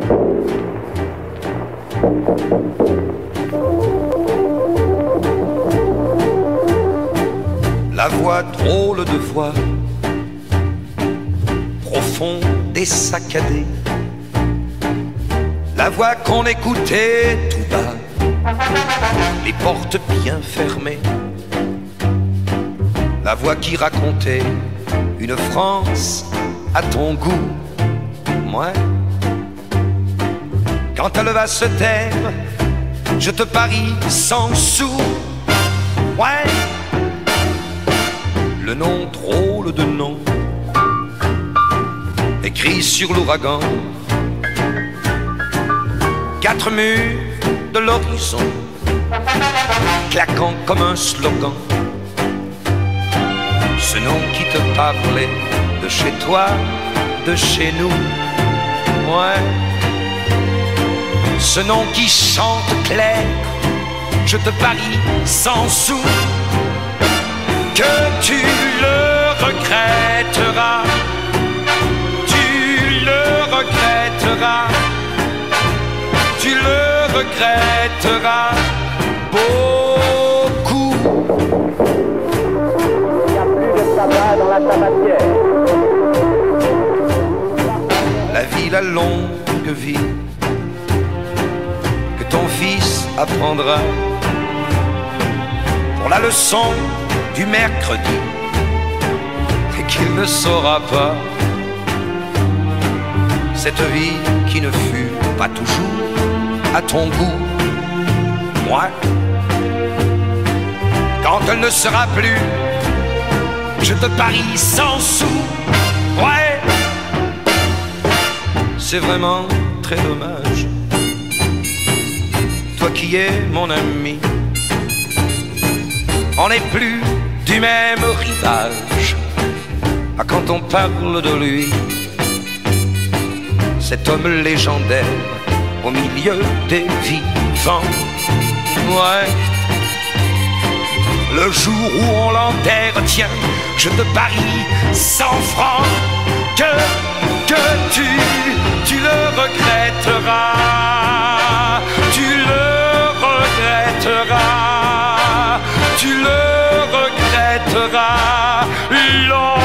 La voix, drôle de voix, profonde et saccadée, la voix qu'on écoutait tout bas, les portes bien fermées, la voix qui racontait une France à ton goût. Moi, quand elle va se taire, je te parie 100 sous. Ouais, le nom, drôle de nom, écrit sur l'ouragan, 4 murs de l'horizon, claquant comme un slogan. Ce nom qui te parlait de chez toi, de chez nous. Ouais, ce nom qui chante clair, je te parie 100 sous que tu le regretteras, tu le regretteras, tu le regretteras beaucoup. Il n'y a plus de tabac dans la tabatière. La vie, la longue vie que ton fils apprendra pour la leçon du mercredi et qu'il ne saura pas. Cette vie qui ne fut pas toujours à ton goût. Moi, quand elle ne sera plus, je te parie 100 sous. Ouais, c'est vraiment très dommage. Toi qui es mon ami, on n'est plus du même rivage. Ah, quand on parle de lui, cet homme légendaire au milieu des vivants. Ouais, le jour où on l'enterre, tiens, je te parie 100 francs que tu le regretteras, tu le regretteras, tu le regretteras.